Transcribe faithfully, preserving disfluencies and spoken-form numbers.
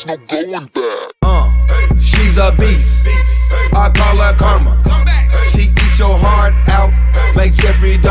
there's no going back. Uh, she's a beast. I call her karma.